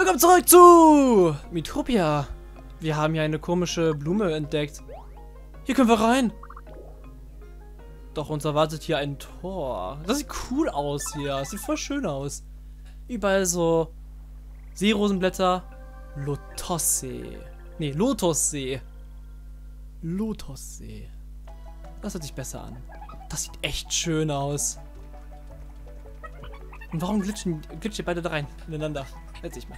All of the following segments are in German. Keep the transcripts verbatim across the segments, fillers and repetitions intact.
Willkommen zurück zu Miitopia. Wir haben hier eine komische Blume entdeckt. Hier können wir rein. Doch uns erwartet hier ein Tor. Das sieht cool aus hier. Das sieht voll schön aus. Überall so Seerosenblätter. Lotossee. Nee, Lotussee. Lotussee. Das hört sich besser an. Das sieht echt schön aus. Und warum glitschen, glitschen ihr beide da rein? Ineinander. Jetzt ich mal.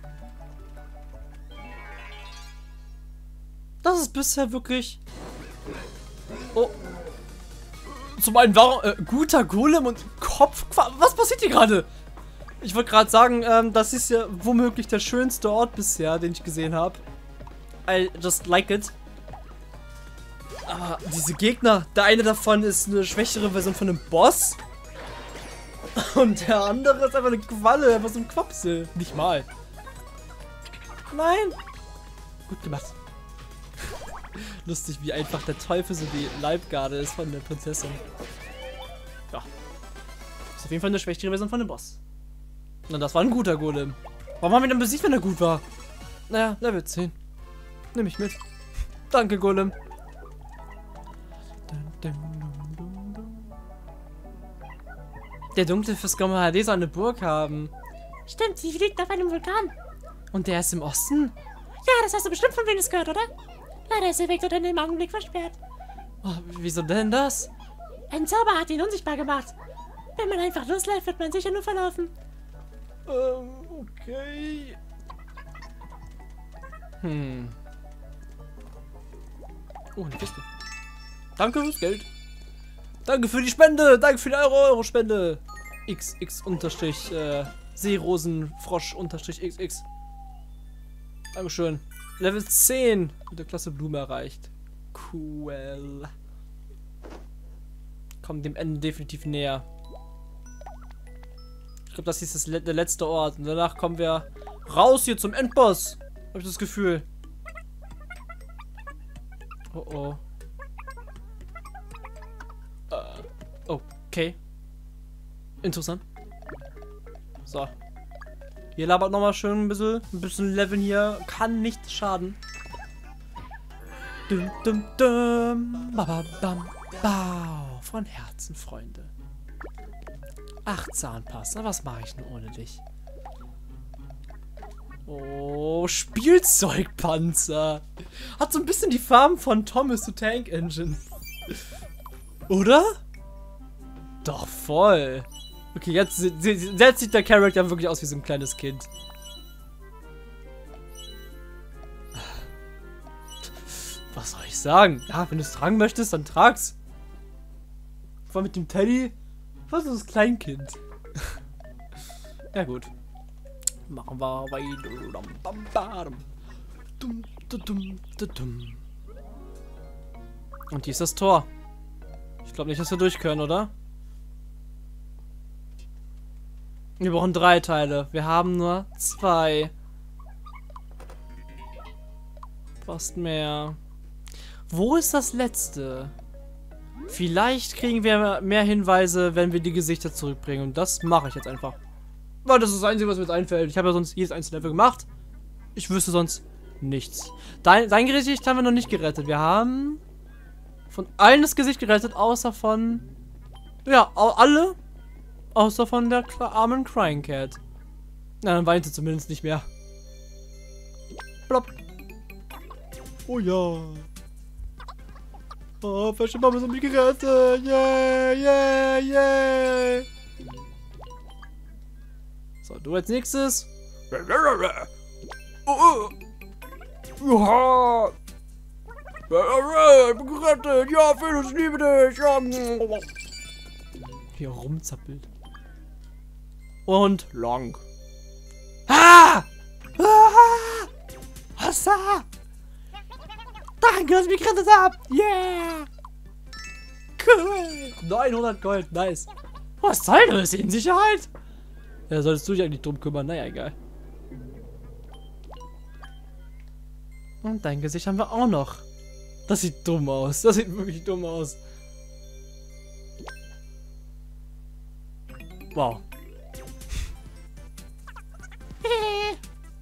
Das ist bisher wirklich... Oh. Zum einen, warum... Äh, guter Golem und Kopf... Was passiert hier gerade? Ich wollte gerade sagen, ähm, das ist ja womöglich der schönste Ort bisher, den ich gesehen habe. I just like it. Aber diese Gegner, der eine davon ist eine schwächere Version von einem Boss. Und der andere ist einfach eine Qualle, einfach so ein Quapsel. Nicht mal. Nein. Gut gemacht. Lustig, wie einfach der Teufel so die Leibgarde ist von der Prinzessin. Ja. Ist auf jeden Fall eine schwächere Version von dem Boss. Na, das war ein guter Golem. Warum haben wir denn besiegt, wenn er gut war? Naja, Level zehn. Nimm ich mit. Danke, Golem. Der dunkle Fiskoma H D soll eine Burg haben. Stimmt, sie liegt auf einem Vulkan. Und der ist im Osten? Ja, das hast du bestimmt von Venus gehört, oder? Leider ist der Weg dort in dem Augenblick versperrt. Oh, wieso denn das? Ein Zauber hat ihn unsichtbar gemacht. Wenn man einfach losläuft, wird man sicher nur verlaufen. Ähm, okay. Hm. Oh, eine Kiste. Danke fürs Geld. Danke für die Spende. Danke für die Euro-Euro-Spende. X, X, unterstrich, äh, Seerosenfrosch, unterstrich, X, X. Dankeschön. Level zehn mit der Klasse Blume erreicht. Cool. Kommt dem Ende definitiv näher. Ich glaube, das ist das le der letzte Ort. Und danach kommen wir raus hier zum Endboss. Habe ich das Gefühl. Oh oh. Uh, okay. Interessant. So. Hier labert nochmal schön ein bisschen. Ein bisschen Leveln hier. Kann nicht schaden. Dum, dum, dum. Ba, ba, bam, bau. Von Herzen, Freunde. Ach, Zahnpasta. Was mache ich denn ohne dich? Oh, Spielzeugpanzer. Hat so ein bisschen die Farben von Thomas the Tank Engine. Oder? Doch, voll. Okay, jetzt, jetzt sieht der Charakter wirklich aus wie so ein kleines Kind. Was soll ich sagen? Ja, wenn du es tragen möchtest, dann trag's. Vor allem mit dem Teddy. Was ist das Kleinkind? Ja, gut. Machen wir weiter. Und hier ist das Tor. Ich glaube nicht, dass wir durch können, oder? Wir brauchen drei Teile. Wir haben nur zwei. Fast mehr. Wo ist das letzte? Vielleicht kriegen wir mehr Hinweise, wenn wir die Gesichter zurückbringen. Und das mache ich jetzt einfach. Weil das ist das Einzige, was mir jetzt einfällt. Ich habe ja sonst jedes einzelne Level gemacht. Ich wüsste sonst nichts. Dein, dein Gesicht haben wir noch nicht gerettet. Wir haben von allen das Gesicht gerettet, außer von... Ja, alle... Außer von der armen Crying Cat. Na, dann weint sie zumindest nicht mehr. Plopp. Oh ja. Oh, verschieben wir so mich gerettet. Yeah, yeah, yeah. So, du als nächstes. Oh, oh. Ja. Ich bin gerettet. Ja, Venus, ich liebe dich. Ja. Wie er rumzappelt. Und lang. Ah! Ah! Hossa! Danke, dass ich mich gerettet habt! Yeah! Cool! neunhundert Gold, nice. Was soll das? In Sicherheit? Ja, solltest du dich eigentlich drum kümmern. Naja, egal. Und dein Gesicht haben wir auch noch. Das sieht dumm aus. Das sieht wirklich dumm aus. Wow.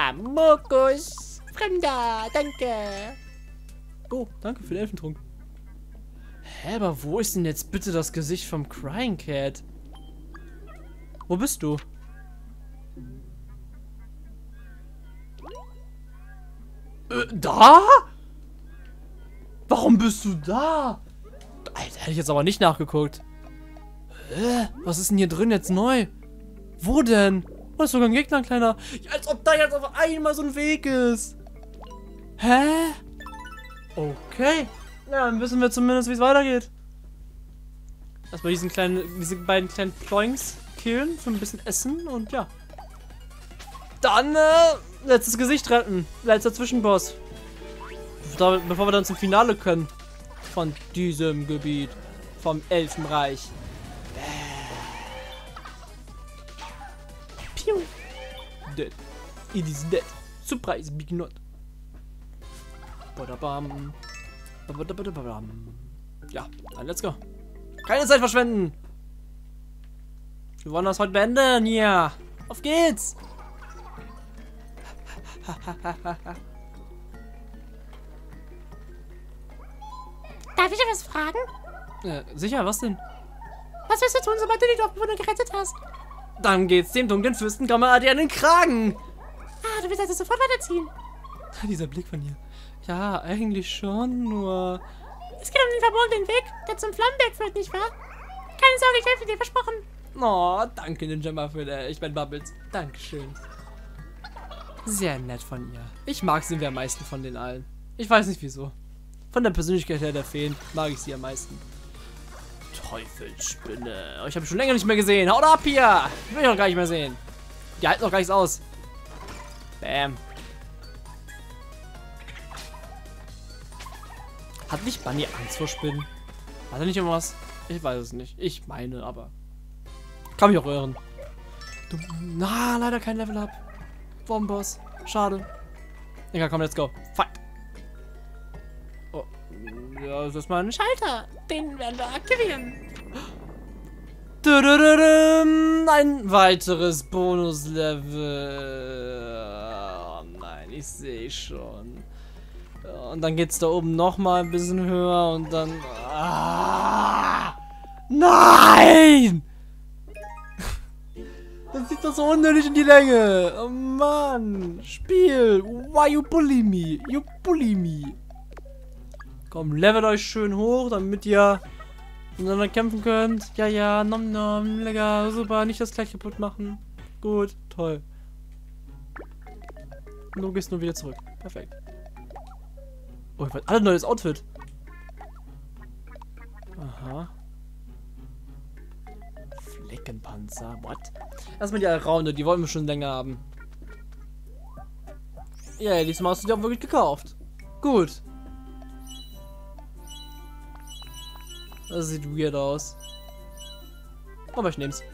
Amokus. Fremder, danke. Oh, danke für den Elfentrunk. Hä, aber wo ist denn jetzt bitte das Gesicht vom Crying Cat? Wo bist du? Äh, da? Warum bist du da? Alter, hätte ich jetzt aber nicht nachgeguckt. Hä? Was ist denn hier drin jetzt neu? Wo denn? Oh, ist sogar ein Gegner, ein kleiner. Ja, als ob da jetzt auf einmal so ein Weg ist. Hä? Okay. Ja, dann wissen wir zumindest, wie es weitergeht. Erstmal diesen kleinen, diese beiden kleinen Ploinks killen für ein bisschen Essen und ja. Dann, äh, letztes Gesicht retten. Letzter Zwischenboss. Da, bevor wir dann zum Finale können. Von diesem Gebiet. Vom Elfenreich. Piu. Dead. It is dead. Surprise, big not. Badabam. Badabadabam. Ja, dann let's go. Keine Zeit verschwenden. Wir wollen das heute beenden. Ja. Auf geht's. Darf ich etwas fragen? Äh, sicher, was denn? Was wirst du tun, sobald du die Dorfbewohner gerettet hast? Dann geht's dem dunklen Fürsten Gamadi an den Kragen. Ah, du willst also sofort weiterziehen. Dieser Blick von hier. Ja, eigentlich schon, nur... Es geht um den verborgenen Weg, der zum Flammenberg führt, nicht wahr? Keine Sorge, ich helfe dir, versprochen. Oh, danke, Ninja Muffin. Äh, ich bin Bubbles. Dankeschön. Sehr nett von ihr. Ich mag sie am meisten von den allen. Ich weiß nicht wieso. Von der Persönlichkeit her der Feen mag ich sie am meisten. Teufelsspinne. Oh, ich habe schon länger nicht mehr gesehen. Haut ab hier! Ich will ich noch gar nicht mehr sehen. Die halten noch gar nichts aus. Bam. Hat nicht Bunny Angst vor Spinnen? Hat er nicht irgendwas? Ich weiß es nicht. Ich meine, aber... Kann mich auch irren. Du, na, leider kein Level Up. Bombenboss. Schade. Egal, komm, let's go. Fight. Oh. Ja, das ist mal ein Schalter, den werden wir aktivieren. Ein weiteres Bonuslevel. Oh nein, ich sehe schon. Und dann geht's da oben noch mal ein bisschen höher und dann... Ah, nein! Das zieht doch so unnötig in die Länge. Oh Mann. Spiel. Why you bully me? You bully me. Komm, levelt euch schön hoch, damit ihr miteinander kämpfen könnt. Ja, ja, nom nom, lecker, super. Nicht das gleich kaputt machen. Gut, toll. Und du gehst nur wieder zurück. Perfekt. Oh, ich weiß, alle neues Outfit. Aha. Fleckenpanzer. What? Erstmal die Alraune, die wollen wir schon länger haben. Ja, yeah, diesmal hast du die auch wirklich gekauft. Gut. Das sieht weird aus. Aber ich nehm's.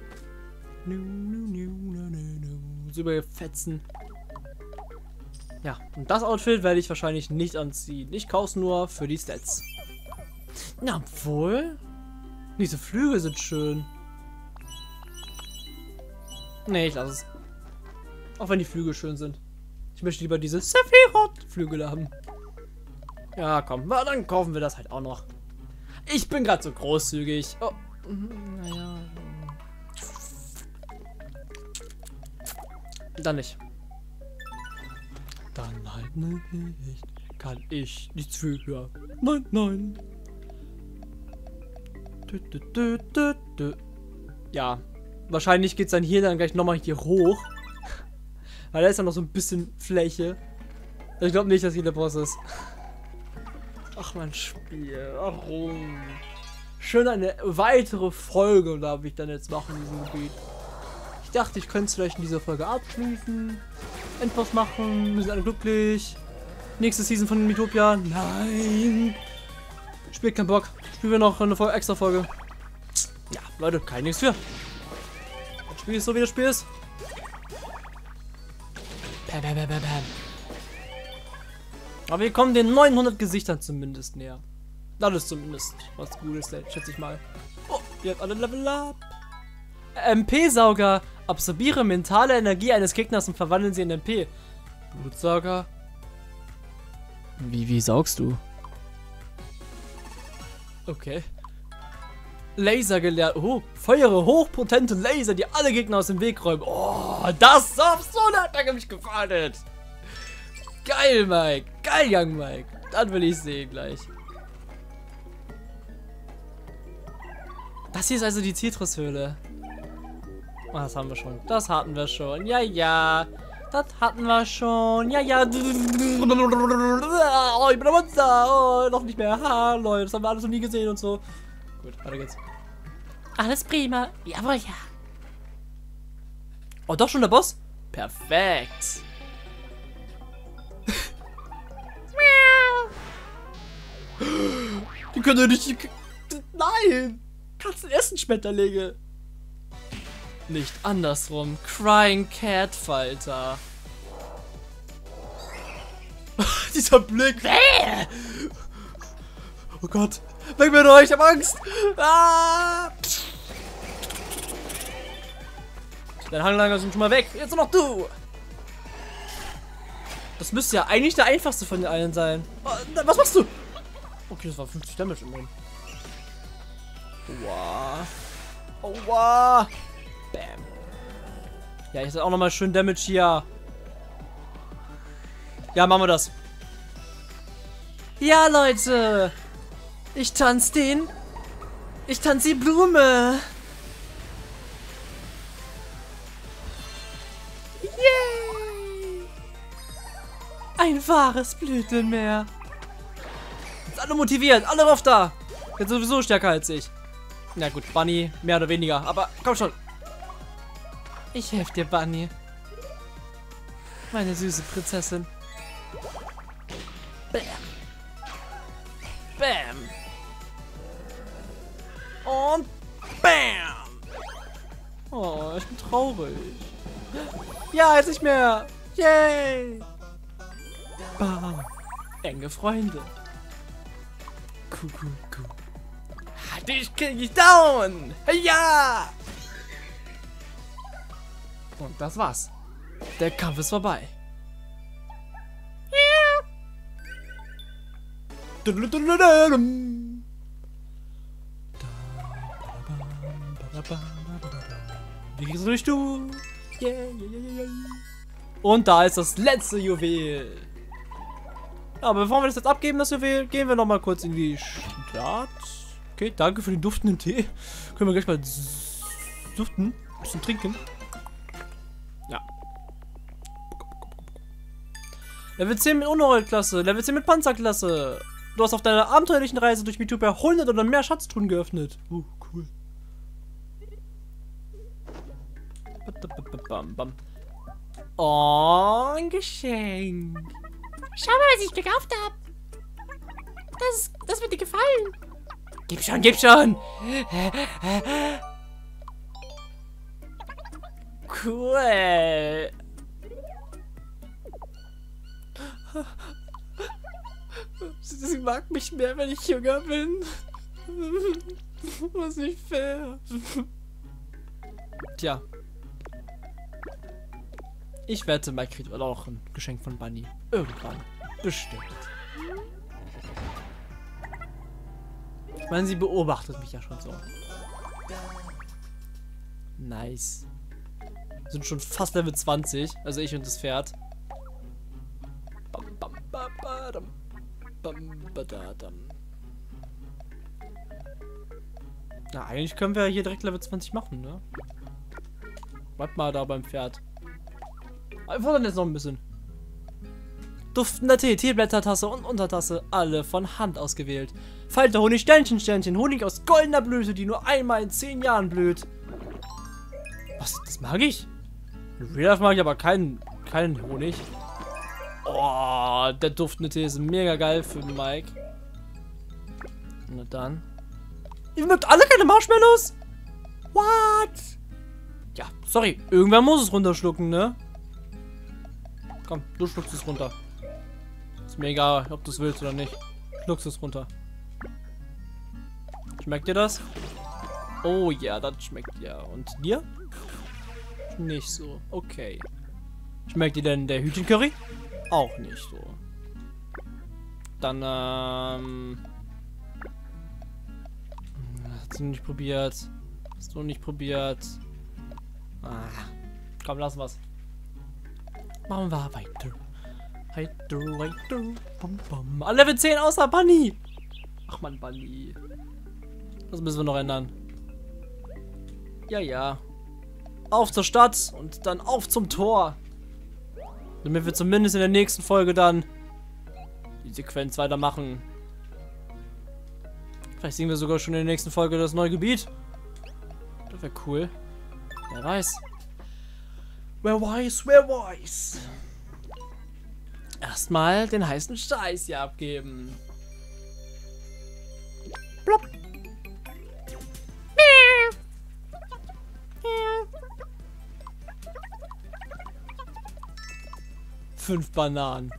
So überfetzen. Ja, und das Outfit werde ich wahrscheinlich nicht anziehen. Ich kauf's nur für die Stats. Na, obwohl. Diese Flügel sind schön. Nee, ich lasse es. Auch wenn die Flügel schön sind. Ich möchte lieber diese Sephiroth-Flügel haben. Ja, komm. Na, dann kaufen wir das halt auch noch. Ich bin gerade so großzügig. Oh, naja. Dann nicht. Dann halt nicht. Kann ich nichts für. Nein, nein. Dö, dö, dö, dö, dö. Ja. Wahrscheinlich geht es dann hier dann gleich nochmal hier hoch. Weil da ist ja noch so ein bisschen Fläche. Ich glaube nicht, dass hier der Boss ist. Ach mein Spiel. Warum? Schön eine weitere Folge darf ich dann jetzt machen in diesem Gebiet. Ich dachte, ich könnte es vielleicht in dieser Folge abschließen. Endboss machen. Wir sind alle glücklich. Nächste Season von Miitopia. Nein. Spielt keinen Bock. Spielen wir noch eine Folge, extra Folge. Ja, Leute, kein nichts für. Das Spiel ist so, wie das Spiel ist. Bam, bam, bam, bam, bam. Aber wir kommen den neunhundert Gesichtern zumindest näher. Das ist zumindest was Gutes, schätze ich mal. Oh, ihr habt alle Level Up. M P-Sauger. Absorbiere mentale Energie eines Gegners und verwandeln sie in M P. Blutsauger? Wie, wie saugst du? Okay. Laser gelernt. Oh, feuere hochpotente Laser, die alle Gegner aus dem Weg räumen. Oh, das so hat er mich gefallen. Geil, Mike. Geil, Young Mike. Das will ich sehen gleich. Das hier ist also die Citrus-Höhle. Oh, das haben wir schon. Das hatten wir schon. Ja, ja. Das hatten wir schon. Ja, ja. Oh, ich bin ein Monster. Oh, noch nicht mehr. Ha, Leute, das haben wir alles noch nie gesehen und so. Gut, weiter geht's. Alles prima. Jawohl, ja. Oh, doch schon der Boss? Perfekt. Die können doch nicht... Nein! Katzen essen Schmetterlinge. Nicht andersrum. Crying Cat Falter. Dieser Blick. Oh Gott. Weg mit euch, ich hab Angst. Ah! Dein Hanglager sind schon mal weg. Jetzt nur noch du. Das müsste ja eigentlich der einfachste von den allen sein. Oh, was machst du? Okay, das war fünfzig Damage immerhin. Wow. Oh, wow. Bam. Ja, ich sag auch nochmal schön Damage hier. Ja, machen wir das. Ja, Leute. Ich tanze den. Ich tanze die Blume. Yay. Ein wahres Blütenmeer. Jetzt alle motiviert. Alle rauf da. Jetzt sowieso stärker als ich. Na gut, Bunny, mehr oder weniger. Aber komm schon. Ich helfe dir, Bunny. Meine süße Prinzessin. Bam. Bam. Und bam. Oh, ich bin traurig. Ja, jetzt nicht mehr. Yay. Bam. Enge Freunde. Cool, cool, cool. Dich krieg ich down! Ja! Und das war's. Der Kampf ist vorbei. Ja. Wie geht's durch, du? Yeah, yeah, yeah, yeah. Und da ist das letzte Juwel. Aber bevor wir das jetzt abgeben, das Juwel, gehen wir noch mal kurz in die Stadt. Okay, danke für den duftenden Tee. Können wir gleich mal duften. Ein bisschen trinken. Ja. Level zehn mit Unheil-Klasse. Level zehn mit Panzerklasse. Du hast auf deiner abenteuerlichen Reise durch Miitopia hundert oder mehr Schatztruhen geöffnet. Uh, cool. Oh, ein Geschenk. Schau mal, was ich gekauft habe. Das, das wird dir gefallen. Gib schon, gib schon! Cool! Sie mag mich mehr, wenn ich jünger bin. Was nicht fair. Tja. Ich wette, Mike kriegt auch ein Geschenk von Bunny. Irgendwann. Bestimmt. Ich meine, sie beobachtet mich ja schon so. Nice. Wir sind schon fast Level zwanzig. Also ich und das Pferd. Bam, bam, bam, badam. Bam, badadam. Na, eigentlich können wir hier direkt Level zwanzig machen, ne? Bleib mal da beim Pferd. Wir fordern jetzt noch ein bisschen. Duftender Tee, Teeblättertasse und Untertasse, alle von Hand ausgewählt. Falter Honig, Sternchen, Sternchen, Honig aus goldener Blüte, die nur einmal in zehn Jahren blüht. Was, das mag ich? In Real Life mag ich aber keinen, keinen Honig. Oh, der duftende Tee ist mega geil für Mike. Na dann. Ihr mögt alle keine Marshmallows? What? Ja, sorry, irgendwer muss es runterschlucken, ne? Komm, du schluckst es runter. Ist mir egal, ob du es willst oder nicht. Schluckst es runter. Schmeckt dir das? Oh ja, das schmeckt ja. Und dir? Nicht so. Okay. Schmeckt dir denn der Hühnchencurry? Auch nicht so. Dann, ähm... Hast du nicht probiert? Hast du nicht probiert? Ah. Komm, lassen wir's. Machen wir weiter. Weiter, weiter. Bum, bum. Alle Level zehn außer Bunny. Ach man, Bunny. Das müssen wir noch ändern. Ja, ja. Auf zur Stadt und dann auf zum Tor. Damit wir zumindest in der nächsten Folge dann die Sequenz weitermachen. Vielleicht sehen wir sogar schon in der nächsten Folge das neue Gebiet. Das wäre cool. Wer weiß. Wer weiß, wer weiß. Erstmal den heißen Scheiß hier abgeben. Plopp. Fünf Bananen.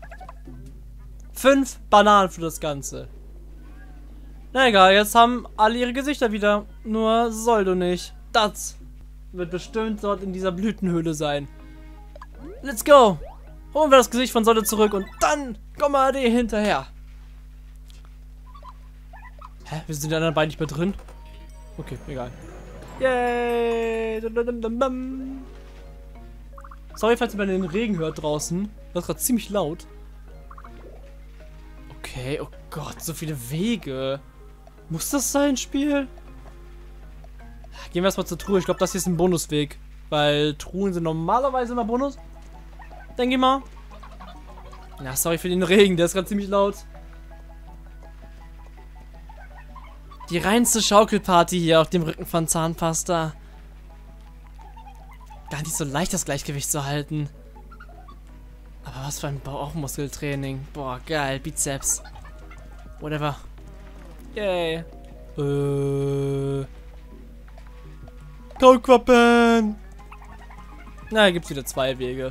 Fünf Bananen für das Ganze. Na egal, jetzt haben alle ihre Gesichter wieder. Nur Soldo nicht. Das wird bestimmt dort in dieser Blütenhöhle sein. Let's go. Holen wir das Gesicht von Soldo zurück und dann kommen wir dir hinterher. Hä? Wir sind die anderen beiden nicht mehr drin? Okay, egal. Yay! Sorry, falls ihr den Regen hört draußen. Das ist gerade ziemlich laut. Okay, oh Gott, so viele Wege. Muss das sein, Spiel? Gehen wir erstmal zur Truhe. Ich glaube, das hier ist ein Bonusweg. Weil Truhen sind normalerweise immer Bonus. Denke ich mal. Ja, sorry für den Regen, der ist gerade ziemlich laut. Die reinste Schaukelparty hier auf dem Rücken von Zahnpasta. Gar nicht so leicht, das Gleichgewicht zu halten. Aber was für ein Bauchmuskeltraining. Boah, geil. Bizeps. Whatever. Yay. Äh. Kaulquappen. Na, da gibt's wieder zwei Wege.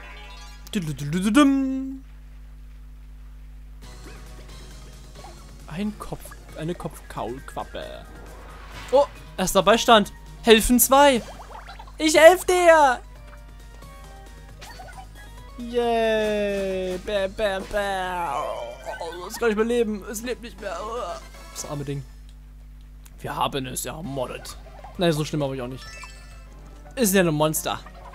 Ein Kopf. Eine Kopfkaulquappe. Oh, erster Beistand. Helfen zwei. Ich helfe dir. Yay. Bam, bam, bam. Oh, es kann nicht mehr leben. Es lebt nicht mehr. Das arme Ding. Wir haben es ermordet. Nein, so schlimm habe ich auch nicht. Ist ja ein Monster.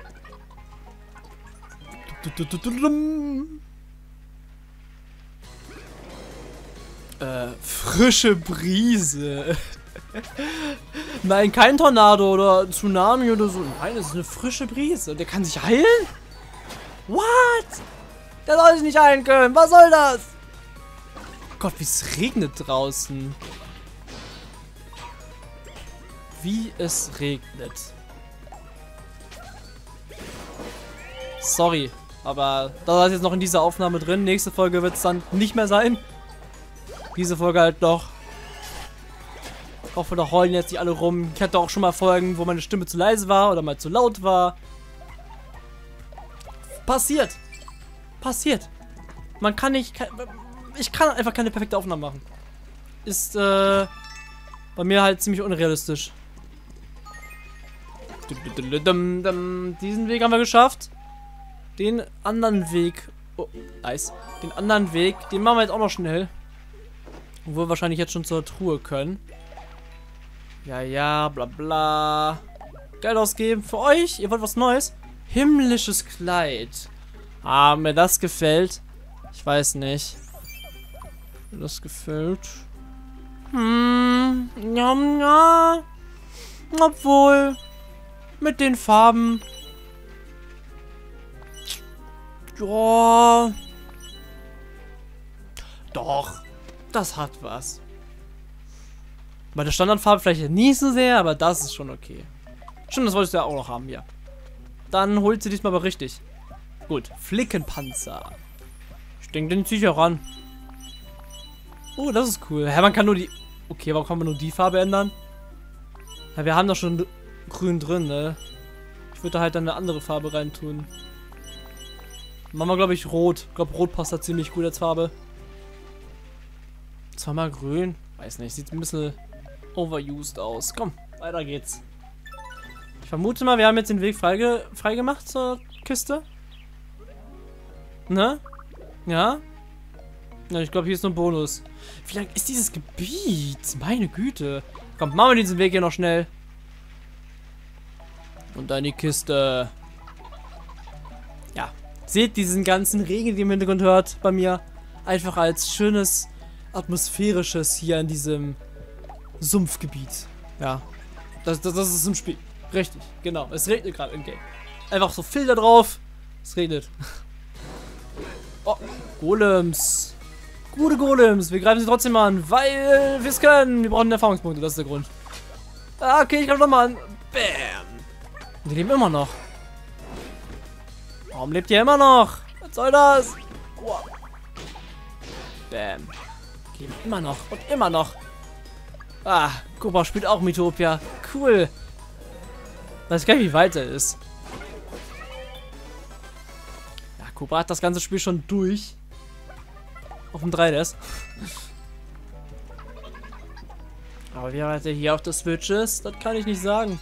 Äh, frische Brise. Nein, kein Tornado oder Tsunami oder so. Nein, es ist eine frische Brise. Der kann sich heilen? What? Der soll sich nicht heilen können. Was soll das? Gott, wie es regnet draußen. Wie es regnet. Sorry, aber das ist jetzt noch in dieser Aufnahme drin. Nächste Folge wird es dann nicht mehr sein. Diese Folge halt noch. Ich hoffe, da heulen jetzt nicht alle rum. Ich hatte auch schon mal Folgen, wo meine Stimme zu leise war oder mal zu laut war. Passiert. Passiert. Man kann nicht... Ich kann einfach keine perfekte Aufnahme machen. Ist äh, bei mir halt ziemlich unrealistisch. Diesen Weg haben wir geschafft. Den anderen Weg... Oh, nice. Den anderen Weg, den machen wir jetzt auch noch schnell. Wo wir wahrscheinlich jetzt schon zur Truhe können. Ja, ja, bla bla. Geld ausgeben für euch. Ihr wollt was Neues? Himmlisches Kleid. Ah, mir das gefällt. Ich weiß nicht. Mir das gefällt. Hm. Ja, ja. Obwohl. Mit den Farben. Ja. Doch. Das hat was. Bei der Standardfarbe vielleicht nicht so sehr, aber das ist schon okay. Stimmt, das wolltest du ja auch noch haben, ja. Dann holt sie diesmal aber richtig. Gut, Flickenpanzer. Ich denke, den ziehe ich auch an. Oh, das ist cool. Ja, man kann nur die... Okay, warum kann man nur die Farbe ändern? Ja, wir haben doch schon grün drin, ne? Ich würde da halt dann eine andere Farbe reintun. Machen wir, glaube ich, rot. Ich glaube, rot passt da ziemlich gut als Farbe. Zweimal grün. Weiß nicht, sieht ein bisschen overused aus. Komm, weiter geht's. Ich vermute mal, wir haben jetzt den Weg freige freigemacht zur Kiste. Ne? Ja? Ja, ich glaube, hier ist nur ein Bonus. Wie lang ist dieses Gebiet? Meine Güte. Komm, machen wir diesen Weg hier noch schnell. Und dann die Kiste. Ja. Seht diesen ganzen Regen, den ihr im Hintergrund hört, bei mir. Einfach als schönes, atmosphärisches hier in diesem Sumpfgebiet. Ja. Das, das, das ist im Spiel. Richtig, genau. Es regnet gerade im Game. Einfach so Filter drauf. Es regnet. Oh, Golems. Gute Golems. Wir greifen sie trotzdem an, weil wir es können. Wir brauchen Erfahrungspunkte, das ist der Grund. Ah, okay, ich greife nochmal an. Bam. Und die leben immer noch. Warum lebt ihr immer noch? Was soll das? Oh. Bam. Die leben immer noch und immer noch. Ah, Cobra spielt auch Miitopia. Cool. Weiß gar nicht, wie weit er ist. Ja, Cobra hat das ganze Spiel schon durch. Auf dem drei D S. Aber wie weit er hier auf der Switch ist, das kann ich nicht sagen.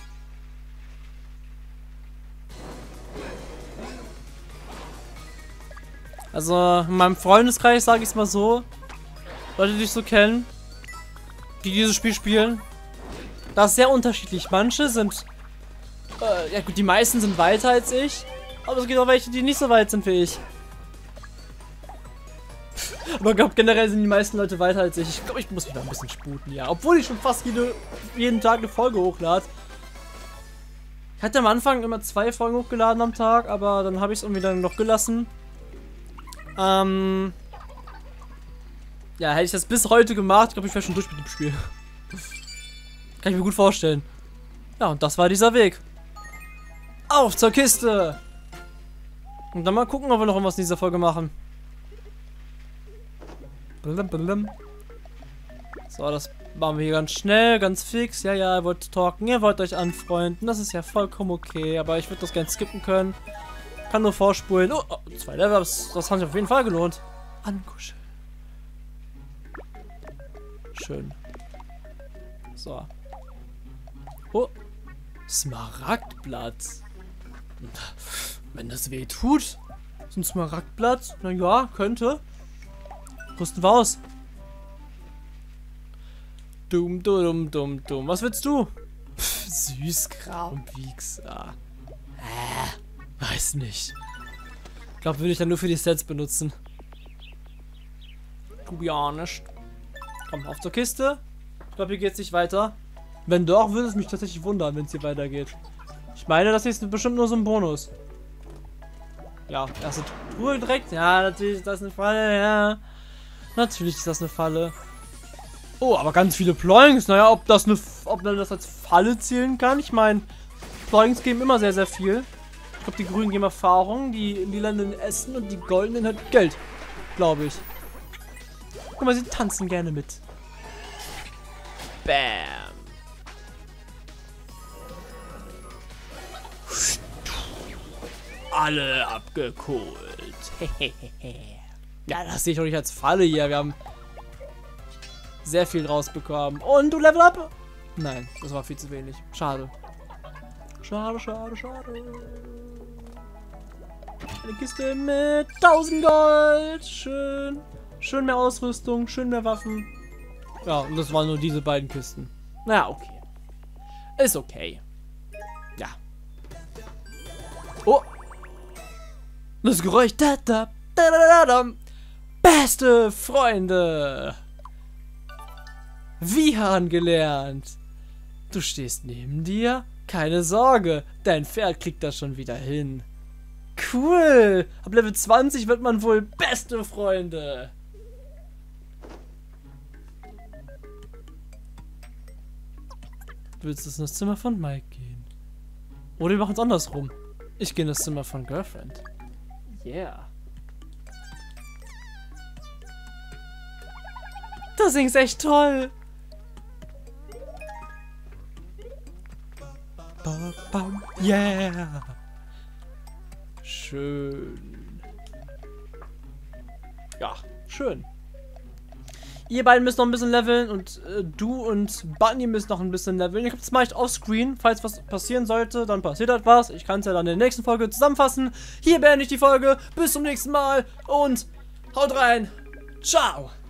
Also, in meinem Freundeskreis, sage ich es mal so, Leute, die ich so kennen, die dieses Spiel spielen, das ist sehr unterschiedlich. Manche sind, äh, ja gut, die meisten sind weiter als ich, aber es gibt auch welche, die nicht so weit sind wie ich. Aber ich glaube, generell sind die meisten Leute weiter als ich. Ich glaube, ich muss mich da ein bisschen sputen, ja. Obwohl ich schon fast jede, jeden Tag eine Folge hochlade. Ich hatte am Anfang immer zwei Folgen hochgeladen am Tag, aber dann habe ich es irgendwie dann noch gelassen. Ähm... Ja, hätte ich das bis heute gemacht, glaube ich, wäre schon durch mit dem Spiel. Kann ich mir gut vorstellen. Ja, und das war dieser Weg. Auf zur Kiste! Und dann mal gucken, ob wir noch irgendwas in dieser Folge machen. So, das machen wir hier ganz schnell, ganz fix. Ja, ja, ihr wollt talken, ihr wollt euch anfreunden. Das ist ja vollkommen okay, aber ich würde das gerne skippen können. Kann nur vorspulen. Oh, oh zwei Level, das, das hat sich auf jeden Fall gelohnt. Ankuscheln. Schön. So. Oh. Smaragdblatt. Wenn das weh tut. So ein Smaragdblatt. Naja, könnte. Rüsten wir aus. Dumm, dumm, dumm, dumm. Was willst du? Pff, Süßkram, Wichser. Äh, weiß nicht. Ich glaube, würde ich dann nur für die Sets benutzen. Tu ja nicht. Komm, auf zur Kiste. Ich glaube, hier geht es nicht weiter. Wenn doch, würde es mich tatsächlich wundern, wenn es hier weitergeht. Ich meine, das ist bestimmt nur so ein Bonus. Ja, erste Truhe direkt. Ja, natürlich ist das eine Falle, ja. Natürlich ist das eine Falle. Oh, aber ganz viele Ployings. Naja, ob das eine, ob man das als Falle zählen kann. Ich meine, Ployings geben immer sehr, sehr viel. Ich glaube, die Grünen geben Erfahrung, die Lilanen Essen und die Goldenen halt Geld. Glaube ich. Guck mal, sie tanzen gerne mit. Bam. Alle abgeholt. Ja, das sehe ich doch nicht als Falle hier. Wir haben sehr viel rausbekommen. Und du level up? Nein, das war viel zu wenig. Schade. Schade, schade, schade. Eine Kiste mit tausend Gold. Schön. Schön mehr Ausrüstung, schön mehr Waffen. Ja, und das waren nur diese beiden Kisten. Naja, okay. Ist okay. Ja. Oh. Das Geräusch. Da, da, da, da, da. Beste Freunde. Wie angelernt. Du stehst neben dir? Keine Sorge, dein Pferd kriegt das schon wieder hin. Cool. Ab Level zwanzig wird man wohl beste Freunde. Du willst in das Zimmer von Mike gehen. Oder wir machen es andersrum. Ich gehe in das Zimmer von Girlfriend. Yeah. Du singst echt toll. Ba, ba, yeah. Schön. Ja, schön. Ihr beiden müsst noch ein bisschen leveln und äh, du und Bunny müssen noch ein bisschen leveln. Ich glaube, das mache ich offscreen. Falls was passieren sollte, dann passiert etwas. Ich kann es ja dann in der nächsten Folge zusammenfassen. Hier beende ich die Folge. Bis zum nächsten Mal und haut rein. Ciao.